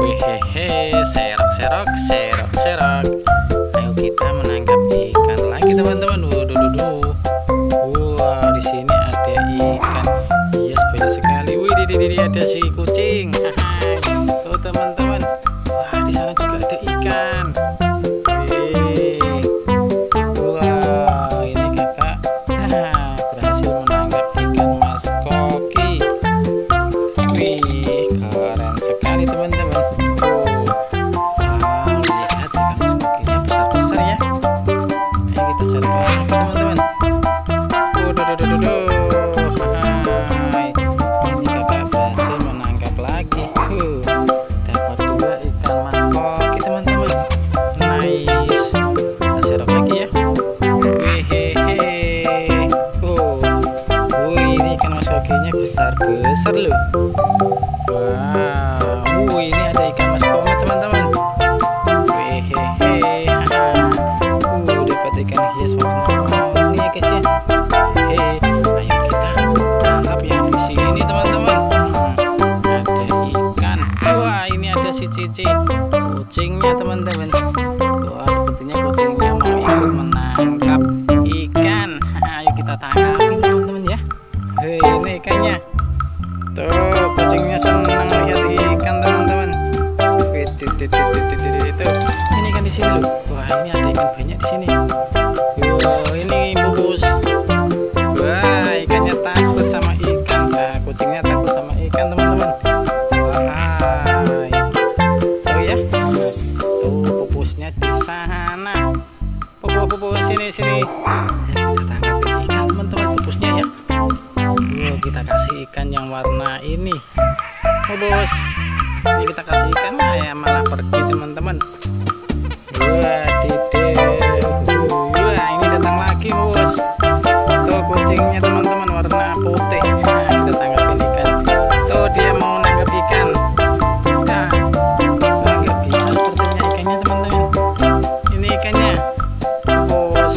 Hehehe, serok, ayo kita menangkap ikan lagi teman-teman. Wah, di sini ada ikan hias banyak sekali. Wih, di ada si kucing. Tuh teman-teman, wah di sana juga ada ikan. Wah, ini kakak berhasil menangkap ikan mas koki. Wih, keren sekali teman-teman. Besar loh. Wow, ini ada ikan mas komet teman-teman. Dapat ikan hias warna-warni ya guys ya. Ayo kita tangkap yang di sini teman-teman. Ada ikan. Wah, ini ada si Cici kucingnya teman-teman. Wah, sepertinya kucingnya mau ikut menangkap ikan. Ayo kita tangkapin teman-teman ya. Ini ikannya. Tuh, kucingnya senang lihat ikan teman-teman. Itu ini kan di sini loh. Wah, ini ada ikan banyak di sini. Wah, ini bubus. Wah, ikannya takut sama ikan. Nah, kucingnya takut sama ikan teman-teman. Wah, tuh ya. Tuh bubusnya di sana. Bubus sini. Kita tangkapin ikan teman-teman, bubusnya ya. Kita kasih ikan yang warna ini. Bos, ini kita kasih ikan ya malah pergi teman-teman. Wah, wah ini datang lagi bos. Tuh kucingnya teman-teman warna putih. Nah, kita tangkapin ikan. Tuh dia mau nangkap ikan. Nah, nggak bisa sepertinya ikannya teman-teman. Ini ikannya. Bos.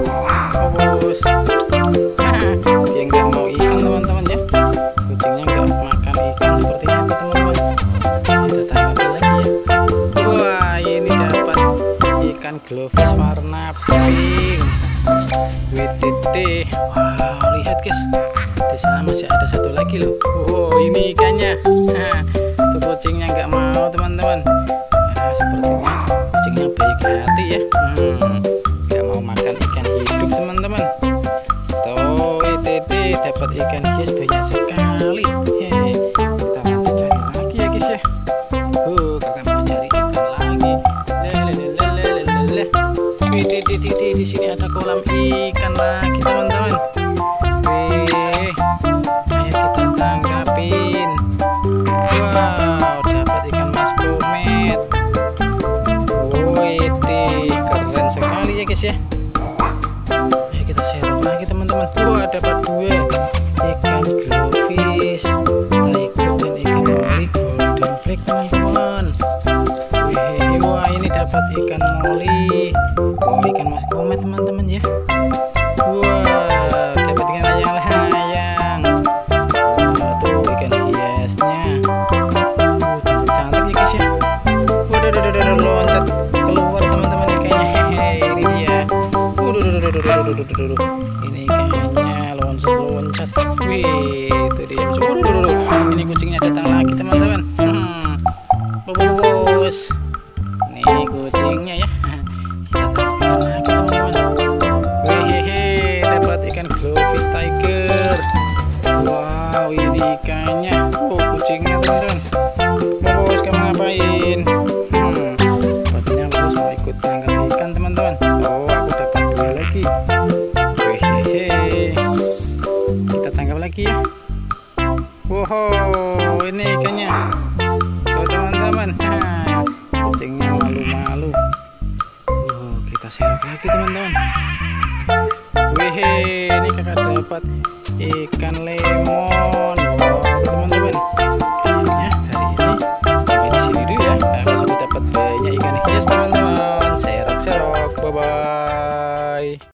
Dia nggak mau ikan teman-teman ya. Kucingnya nggak makan ikan sepertinya teman-teman. Kita tangkapin lagi ya. Wah, ini dapat ikan glowfish warna pink. Widih. Wow, lihat guys, di sana masih ada satu lagi loh. Wow, ini ikannya. Nah, tuh kucingnya nggak mau teman-teman. Nah, sepertinya kucingnya baik hati ya. Nggak mau makan ikan hidup teman-teman. Dapat ikan hias banyak sekali. Kita lanjut cari lagi ya guys ya. Kakak mau cari ikan lagi. Di sini ada kolam ikan lagi teman-teman. Ayo kita tangkapin. Wow, dapat ikan mas komet. Keren sekali ya guys ya. Ayo kita serok lagi teman-teman. Wah, dapat dua ikan glowfish, tiger dan ikan moli golden flake teman-teman. Wah, ini dapat ikan moli. Oh, ikan mas komet teman-teman ya. Wah, dapat ikan layang-layang. Tuh ikan hiasnya. Cantik ya guys ya. Waduh, loncat keluar teman-teman ikannya. Ini dia. Ini ikannya loncat. Wih, itu dia. Ini kucingnya datang lagi teman-teman. Bos, nih kucingnya ya. Kita tangkap lagi teman-teman. Wih, dapat ikan glowfish tiger. Wow, ini ikannya. Kucingnya teman-teman. Bos, kamu ngapain? Sepertinya bos mau ikut tangkap ikan teman-teman. Oh, aku dapat dua lagi. Kita tangkap lagi ya. Wow, ini ikannya. Tuh teman-teman. Kucingnya malu-malu. Kita serok lagi teman-teman. Wih, ini kakak dapat ikan lemon.